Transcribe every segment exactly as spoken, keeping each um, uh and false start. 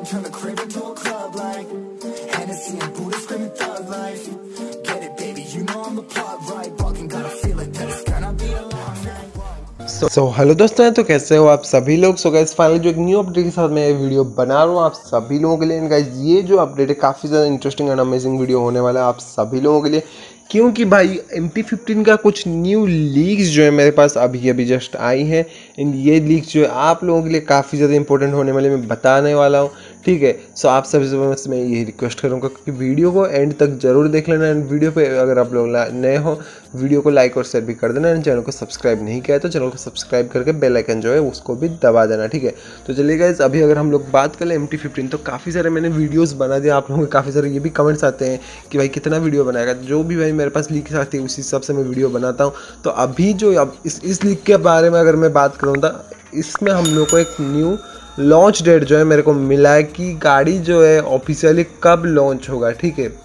turn the crib into a club like Hennessy and Buddha screaming thug life. Get it baby, you know I'm the plot right. Walking got a feeling that it's gonna be a long night. So so, hello दोस्तों, तो कैसे हो आप सभी लोग। So guys finally जो एक new update के साथ मैं ये वीडियो बना रहा हूँ आप सभी लोगों के लिए। गाइस ये जो अपडेट है काफ़ी ज़्यादा इंटरेस्टिंग एंड अमेजिंग वीडियो होने वाला है आप सभी लोगों के लिए, क्योंकि भाई एम टी फिफ्टीन का कुछ न्यू लीक्स जो है मेरे पास अभी अभी जस्ट आई हैं। एंड ये लीक्स जो है आप लोगों के लिए काफ़ी ज़्यादा इंपॉर्टेंट होने वाले मैं बताने वाला हूँ, ठीक है। सो आप सभी से मैं यही रिक्वेस्ट करूँगा कि वीडियो को एंड तक जरूर देख लेना। एंड वीडियो पे अगर आप लोग नए हो वीडियो को लाइक और शेयर भी कर देना। एंड चैनल को सब्सक्राइब नहीं किया है तो चैनल को सब्सक्राइब करके बेल आइकन जो है उसको भी दबा देना, ठीक है। तो चलिए गाइस अभी अगर हम लोग बात करें एम टी फिफ्टीन, तो काफ़ी सारे मैंने वीडियोस बना दिया आप लोगों के, काफ़ी सारे ये भी कमेंट्स आते हैं कि भाई कितना वीडियो बनाएगा। जो भी भाई मेरे पास लीक आती है उसी हिसाब से मैं वीडियो बनाता हूँ। तो अभी जो अब इस इस लीक के बारे में अगर मैं बात करूँ तो इसमें हम लोग को एक न्यू लॉन्च डेट जो है मेरे को मिला है कि गाड़ी जो है ऑफिशियली कब लॉन्च होगा, ठीक है।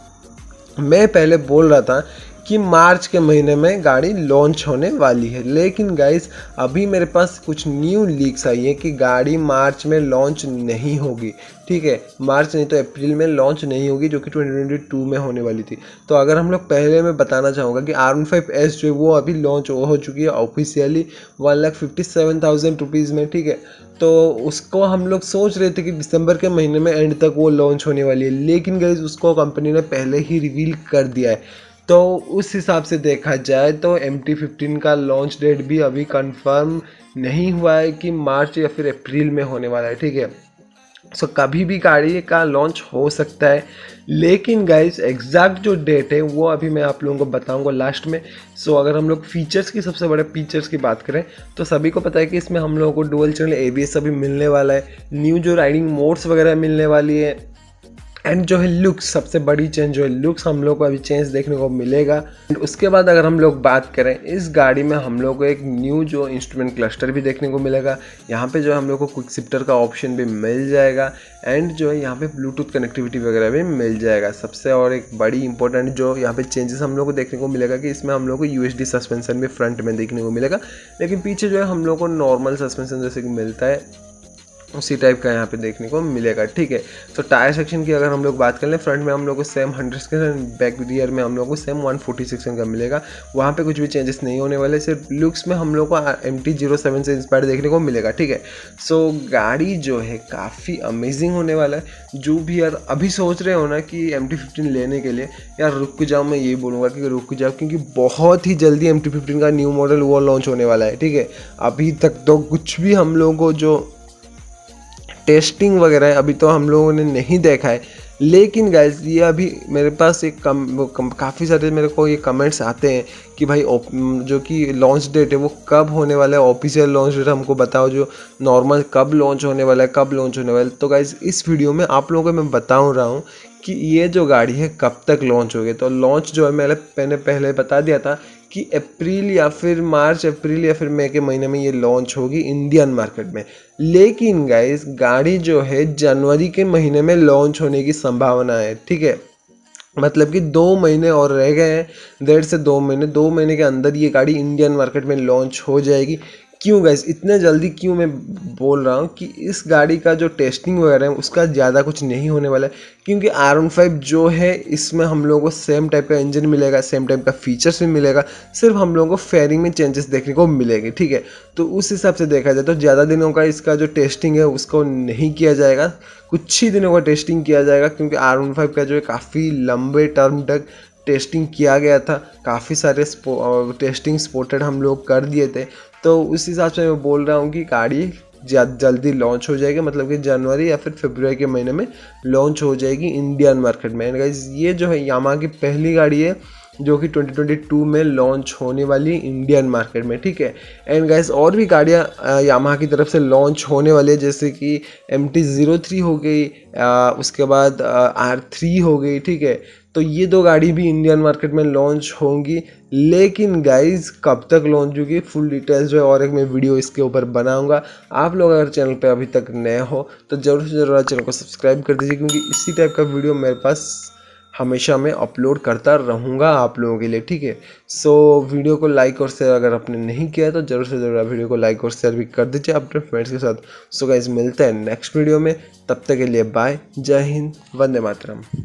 मैं पहले बोल रहा था कि मार्च के महीने में गाड़ी लॉन्च होने वाली है, लेकिन गाइस अभी मेरे पास कुछ न्यू लीक्स आई है कि गाड़ी मार्च में लॉन्च नहीं होगी, ठीक है। मार्च नहीं तो अप्रैल में लॉन्च नहीं होगी, जो कि ट्वेंटी ट्वेंटी टू में होने वाली थी। तो अगर हम लोग पहले मैं बताना चाहूँगा कि आर वन फाइव एस जो है वो अभी लॉन्च हो चुकी है officially one lakh fifty seven thousand rupees में, ठीक है। तो उसको हम लोग सोच रहे थे कि दिसंबर के महीने में एंड तक वो लॉन्च होने वाली है, लेकिन गाइस उसको कंपनी ने पहले ही रिवील कर दिया है। तो उस हिसाब से देखा जाए तो एम टी फिफ्टीन का लॉन्च डेट भी अभी कंफर्म नहीं हुआ है कि मार्च या फिर अप्रैल में होने वाला है, ठीक है। सो so, कभी भी गाड़ी का लॉन्च हो सकता है, लेकिन गाइस एग्जैक्ट जो डेट है वो अभी मैं आप लोगों को बताऊंगा लास्ट में। सो so, अगर हम लोग फीचर्स की सबसे बड़े फीचर्स की बात करें तो सभी को पता है कि इसमें हम लोगों को dual channel A B S अभी मिलने वाला है, न्यू जो राइडिंग मोड्स वगैरह मिलने वाली है। एंड जो है लुक्स, सबसे बड़ी चेंज जो है लुक्स हम लोग को अभी चेंज देखने को मिलेगा। एंड उसके बाद अगर हम लोग बात करें इस गाड़ी में हम लोग को एक न्यू जो इंस्ट्रूमेंट क्लस्टर भी देखने को मिलेगा। यहाँ पे जो है हम लोग को क्विक शिफ्टर का ऑप्शन भी मिल जाएगा। एंड जो है यहाँ पे ब्लूटूथ कनेक्टिविटी वगैरह भी मिल जाएगा। सबसे और एक बड़ी इंपॉर्टेंट जो यहाँ पे चेंजेस हम लोग को देखने को मिलेगा कि इसमें हम लोग को यू एस डी सस्पेंशन भी फ्रंट में देखने को मिलेगा, लेकिन पीछे जो है हम लोग को नॉर्मल सस्पेंशन जैसे कि मिलता है उसी टाइप का यहाँ पे देखने को मिलेगा, ठीक है। तो टायर सेक्शन की अगर हम लोग बात कर लें, फ्रंट में हम लोग को सेम हंड्रेड का, बैक रियर में हम लोग को सेम वन फोर्टी सिक्स का मिलेगा। वहाँ पे कुछ भी चेंजेस नहीं होने वाले, सिर्फ लुक्स में हम लोग को एम टी ज़ीरो सेवन से इंस्पायर देखने को मिलेगा, ठीक है। सो गाड़ी जो है काफ़ी अमेजिंग होने वाला है। जो भी यार अभी सोच रहे हो ना कि एम टी फिफ्टीन लेने के लिए, यार रुक जाओ, मैं यही बोलूँगा कि रुक जाओ, क्योंकि बहुत ही जल्दी एम टी फिफ्टीन का न्यू मॉडल वो लॉन्च होने वाला है, ठीक है। अभी तक तो कुछ भी हम लोगों को जो टेस्टिंग वगैरह है अभी तो हम लोगों ने नहीं देखा है, लेकिन गाइस ये अभी मेरे पास एक कम, कम काफ़ी सारे मेरे को ये कमेंट्स आते हैं कि भाई जो कि लॉन्च डेट है वो कब होने वाला है, ऑफिशियल लॉन्च डेट हमको बताओ, जो नॉर्मल कब लॉन्च होने वाला है, कब लॉन्च होने वाला है। तो गाइस इस वीडियो में आप लोगों को मैं बताऊँ रहा हूँ कि ये जो गाड़ी है कब तक लॉन्च होगी। तो लॉन्च जो है मैंने मैंने पहले बता दिया था कि अप्रैल या फिर मार्च अप्रैल या फिर मई के महीने में ये लॉन्च होगी इंडियन मार्केट में। लेकिन गाइस गाड़ी जो है जनवरी के महीने में लॉन्च होने की संभावना है, ठीक है। मतलब कि दो महीने और रह गए हैं, डेढ़ से दो महीने दो महीने के अंदर ये गाड़ी इंडियन मार्केट में लॉन्च हो जाएगी। क्यों गाइस इतने जल्दी क्यों मैं बोल रहा हूँ कि इस गाड़ी का जो टेस्टिंग वगैरह है उसका ज़्यादा कुछ नहीं होने वाला है, क्योंकि आर वन फाइव जो है इसमें हम लोगों को सेम टाइप का इंजन मिलेगा, सेम टाइप का फीचर्स भी मिलेगा, सिर्फ हम लोगों को फेयरिंग में चेंजेस देखने को मिलेंगे, ठीक है। तो उस हिसाब से देखा जाए तो ज़्यादा दिनों का इसका जो टेस्टिंग है उसको नहीं किया जाएगा, कुछ ही दिनों का टेस्टिंग किया जाएगा, क्योंकि आर वन फाइव का जो है काफ़ी लंबे टर्म तक टेस्टिंग किया गया था, काफ़ी सारे स्पो, टेस्टिंग स्पॉटेड हम लोग कर दिए थे। तो उस हिसाब से मैं बोल रहा हूँ कि गाड़ी जल्दी लॉन्च हो जाएगी, मतलब कि जनवरी या फिर फरवरी के महीने में लॉन्च हो जाएगी इंडियन मार्केट में। एंड गाइस ये जो है यामाहा की पहली गाड़ी है जो कि ट्वेंटी ट्वेंटी टू में लॉन्च होने वाली इंडियन मार्केट में, ठीक है। एंड गाइस और भी गाड़ियाँ यामाहा की तरफ से लॉन्च होने वाली है, जैसे कि एम टी ज़ीरो थ्री हो गई, उसके बाद आर थ्री हो गई, ठीक है। तो ये दो गाड़ी भी इंडियन मार्केट में लॉन्च होंगी, लेकिन गाइस कब तक लॉन्च होगी फुल डिटेल्स जो है और एक मैं वीडियो इसके ऊपर बनाऊंगा। आप लोग अगर चैनल पे अभी तक नए हो तो ज़रूर से ज़रूर चैनल को सब्सक्राइब कर दीजिए, क्योंकि इसी टाइप का वीडियो मेरे पास हमेशा मैं अपलोड करता रहूँगा आप लोगों के लिए, ठीक है। सो वीडियो को लाइक और शेयर अगर आपने नहीं किया है तो ज़रूर से ज़रूर वीडियो को लाइक और शेयर भी कर दीजिए अपने फ्रेंड्स के साथ। सो गाइस मिलते हैं नेक्स्ट वीडियो में, तब तक के लिए बाय, जय हिंद, वंदे मातरम।